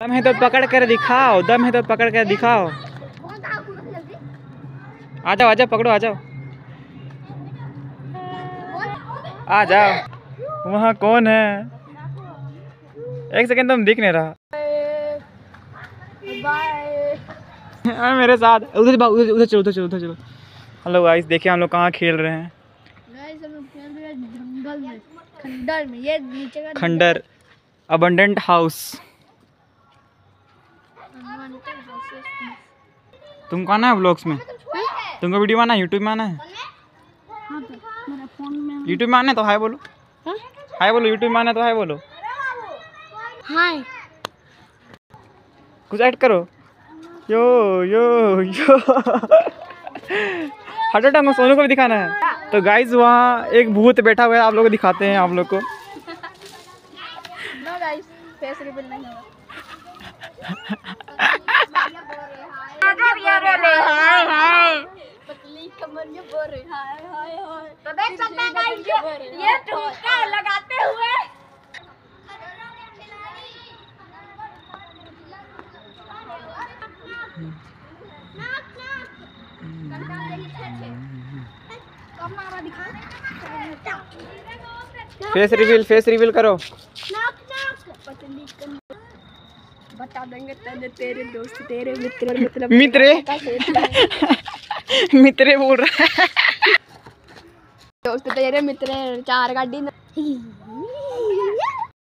दम है तो पकड़ कर दिखाओ, दम है तो पकड़ कर दिखाओ। आ जाओ आ जाओ, पकड़ो आ जाओ, आ जाओ। वहाँ कौन है? एक सेकंड, तुम दिख नहीं रहा। बाय। मेरे साथ उधर उधर चलो, उधर चलो, उधर चलो। हेलो गाइस, देखिए हम लोग कहाँ खेल रहे हैं। गाइस हम लोग खेल रहे हैं जंगल में, खंडर में। ये नीचे का खंडर, अबंडेंट हाउस। तुम कौन है व्लॉग्स में? तुमको वीडियो आना है, यूट्यूब में आना है? हाँ तो मेरा फोन में। यूट्यूब में आना है तो हाय बोलो। हाय बोलो, यूट्यूब में आना है तो हाय बोलो। हाय, कुछ ऐड करो। यो यो यो। हटो टांगो, सोनू को भी दिखाना है। तो गाइस वहाँ एक भूत बैठा हुआ है, आप लोग को दिखाते हैं आप लोग को। नो गाइस, फेस रिवील नहीं होगा। हाय हाय, पतली कमर में बोल रही हाय हाय हाय। तो देख सकते हैं गाइस, ये ठुमका लगाते हुए फेस रिवील करो। बता देंगे तेरे दोस्त, तेरे मित्र, मतलब मित्रे बोल रहा है। दोस्त तेरे मित्र, चार गाड़ी